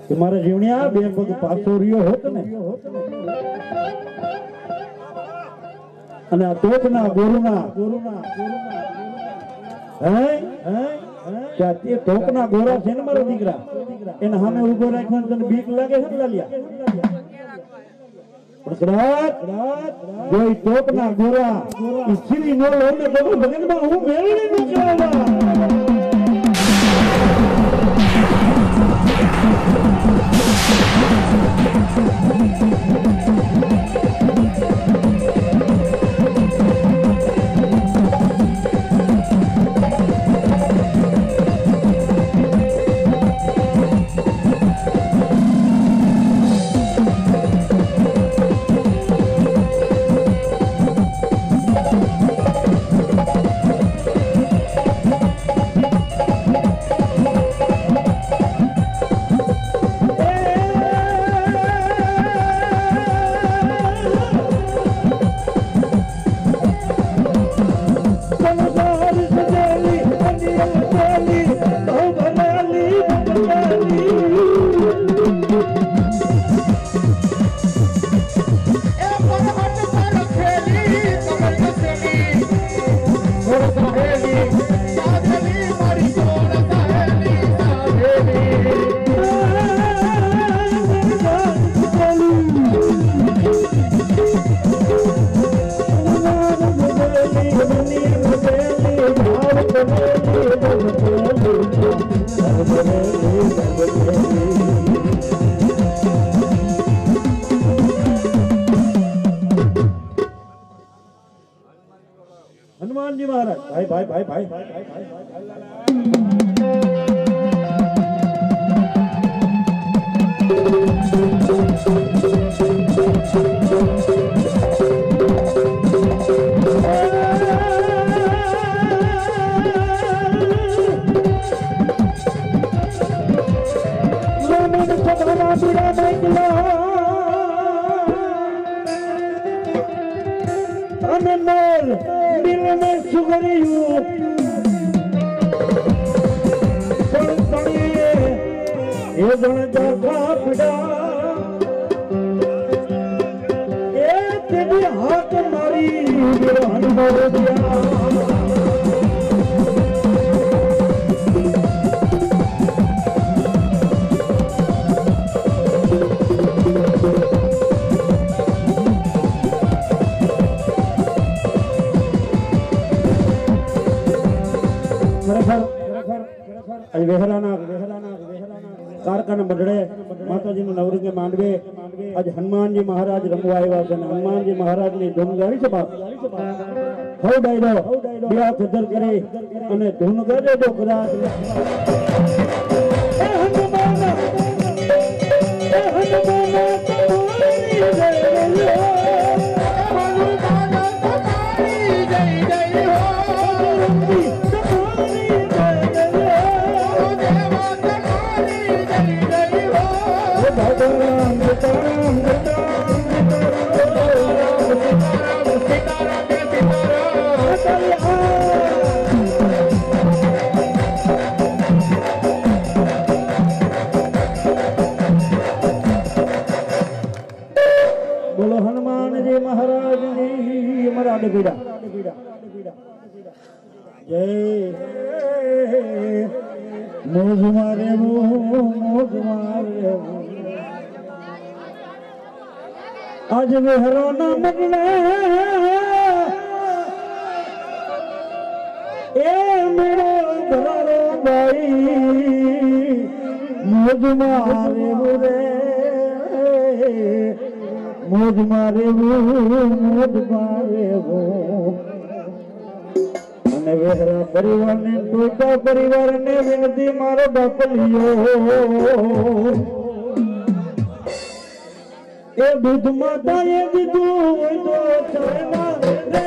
કે મારા જીવણિયા બે પગ પાછો રહ્યો હોત ને અને આ તોપના ગોરુના હે કે તે તોપના ગોરા છે ને મારો દીકરા એને સામે ઊભો રાખ્યો તને બીક લાગે છે લાલિયા જોઈ તોપના ગોરા ઈચ્છીની નો લો ને તો ભગતમાં હું મેળવી ન કરાવવા हनुमान जी महाराज भाई भाई भाई भाई भाई भाई भाई दिल में सुगरियू ये जन जागा पिड़ा ये तेरी हाथ मारी मेरा अनुभव दिया कारखाना बदड़े माता जी नवरी के मांडवे आज हनुमान जी महाराज रमवा आया हनुमान जी महाराज ने धून गाड़ी से बात हो डायरो बिया खदर करे अने धून गाड़े दो खराज ए हनुमान बोलो हनुमान जी महाराज जी हमारा बीड़ा जय मोज मारे मोज मारे आज वेहरो न मगने ए मेरा भरारो भाई मोज मारे रे मोज मारे वो अने वेहरा परिवार ने टोटा परिवार ने विनती मारो बाप लियो ए दूध माता ये दीदू दो चरना रे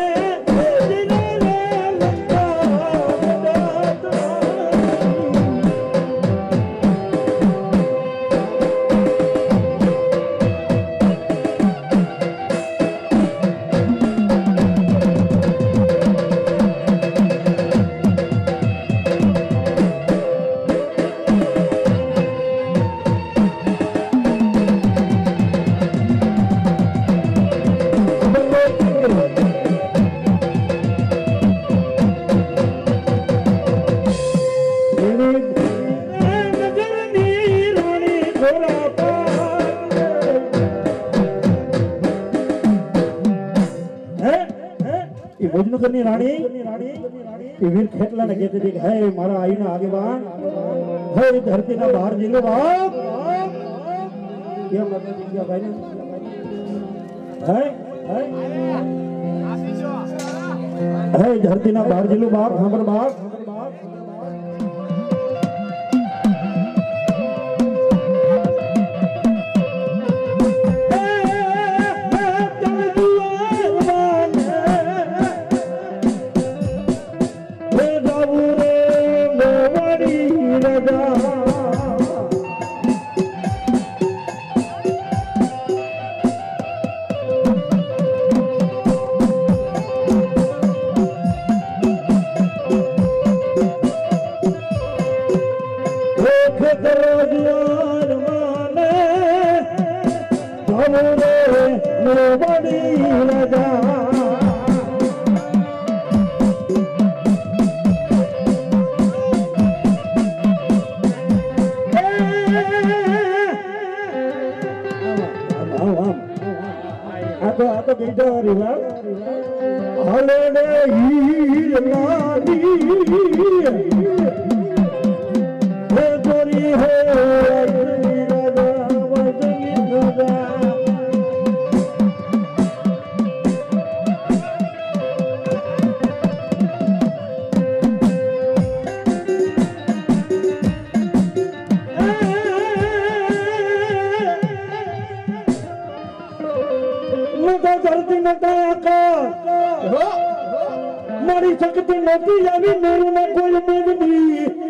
देवगढ़ रानी वीर खेतला ने कहते थे है मारा आई ना आगे बाण है धरती ना बाहर जिलो बाप क्या मतलब क्या भाई ना है धरती ना बाहर जिलो बाप हमर बाप मारी शक्ति नदी यानी मेरी में कोई मेघनी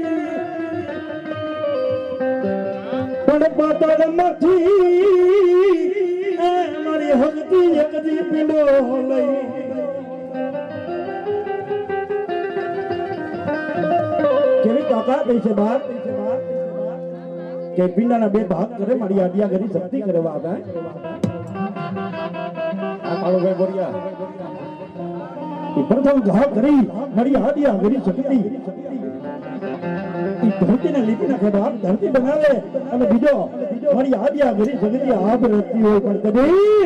पर पाताल मथी मारी हकती यकदी पिंडो लई केवी काका कैसे बात के पिंडा ना बे भाग करे मारी आदिया गरी शक्ति करे बात है आलो भाई बोरिया प्रथम घा करी मरी आदिया गरी शक्ति धरती ने लिपि ना के बाद धरती बनावे અને બીજો મરી આદિયા ગરી શક્તિ આપ રતી હોય પણ કદી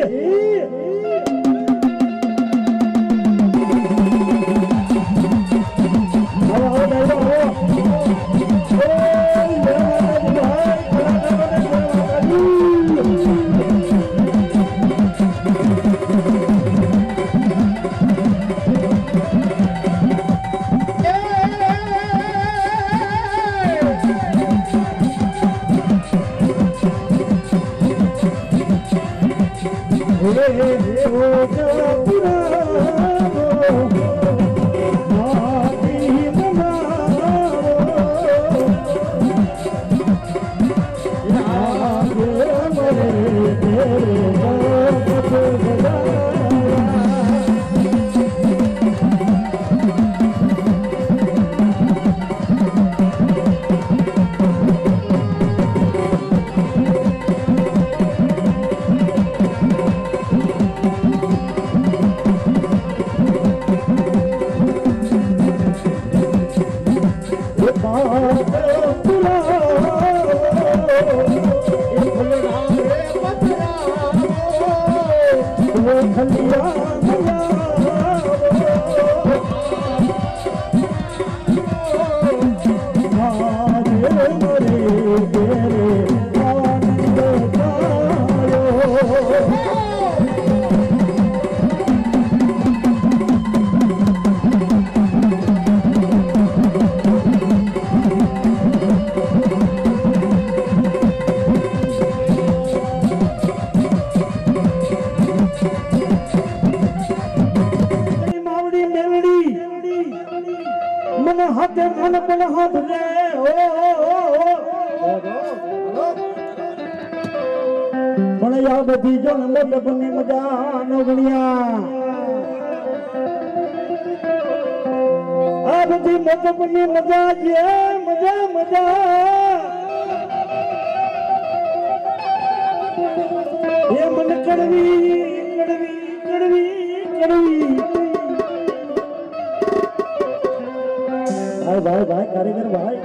भाई कारीगर भाई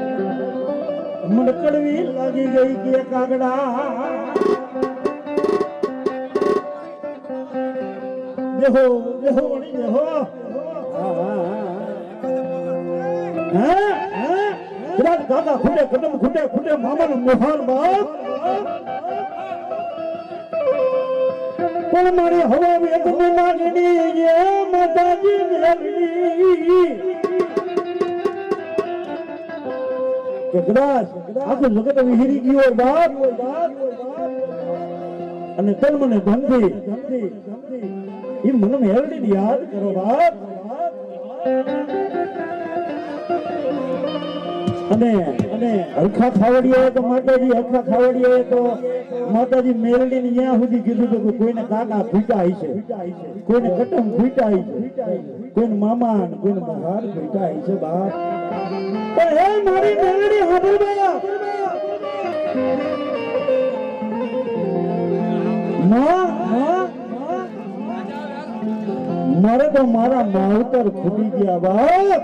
मुड़कड़वी लगी गई कि कागड़ा देखो देखो देखो કાકા ખૂટે કદમ ખૂટે ખૂટે મામાનો મોહાર બાપ પણ મારી હવા વેદની માગણી જે માતાજી મેલડી કે કદાચ આખું જગત વિહીરી ગયો બાપ અને તન મને ધનથી એ મને મેલડી યાદ કરો બાપ અને હરખા ખાવડીએ તો માતાજી હરખા ખાવડીએ તો માતાજી મેલડી ને ત્યાં સુધી કીધું તો કોઈને કાકા ફૂટા છે કોઈને કટમ ફૂટા છે કોઈને મામા કોઈને મહાર ફૂટા છે બાપ પણ હે મારી મેલડી હાબર બાપ મારે તો મારા માવતર ખૂટી ગયા બાપ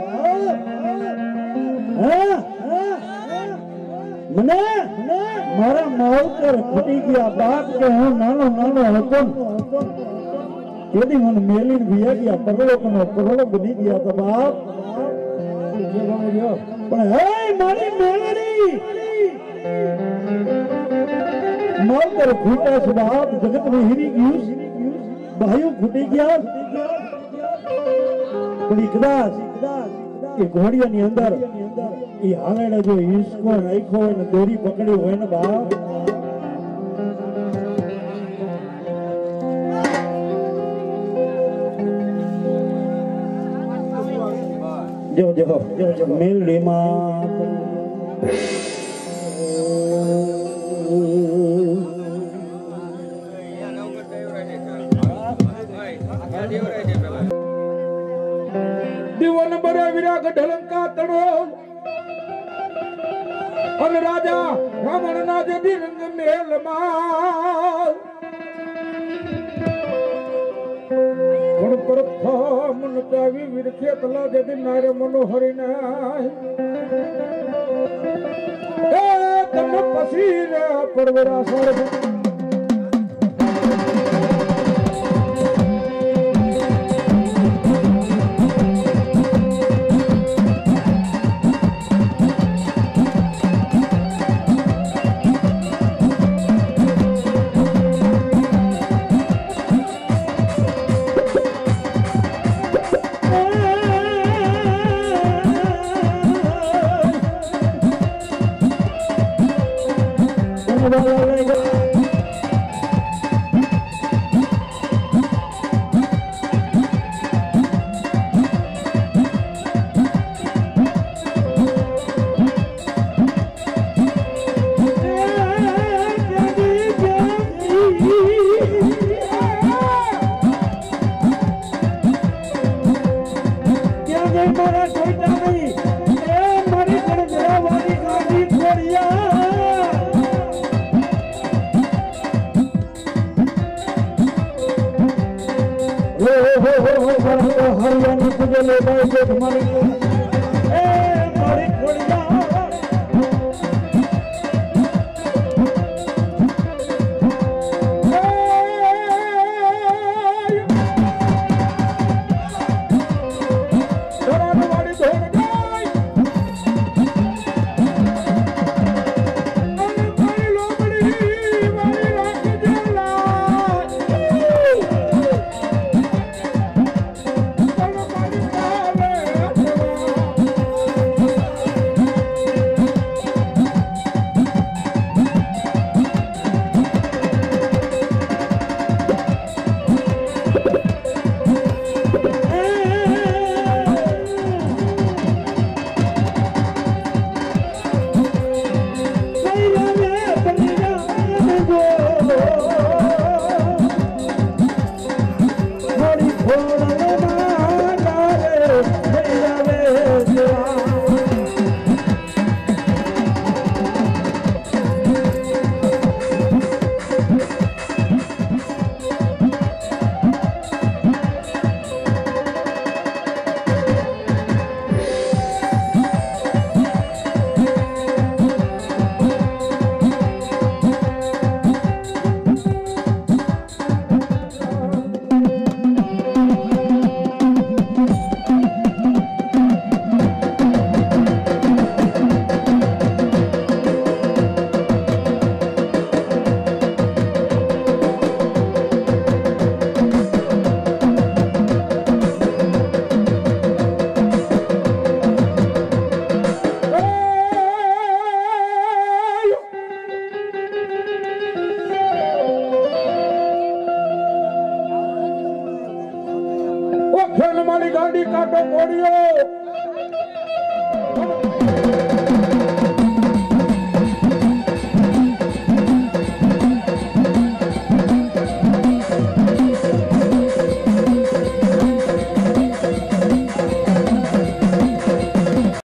મને મારા માવતર ખૂટી ગયા બાપ કે હું નાનો હતો તેથી મને મેલીને વિયા ગયા પરલોક બની ગયા તો બાપ પણ હે મારી મેલડી માવતર ખૂટા છે બાપ જગત વિહીરી ગયું ભાઈઓ ખૂટી ગયા પણ કદાચ એ ઘોડિયાની અંદર એ હાલેડા જો હિસકો નાખ્યો હોય ને દોરી પકડી હોય ને બાપ જો મેલડીમાં દીવન બરે વિરાગ ઢલંકા તણો અને રાજા રાવણ ના જદી રંગ મેલમાં પણ પ્રથમ નચાવી વિરખે તલા જદી નારે મનોહરી ના એ તને પછી રે પરવરા સર હરિયાની પૂજે લે ભાઈ છે તમારી એ મારી ખોડિયા કાઢો કોડિયો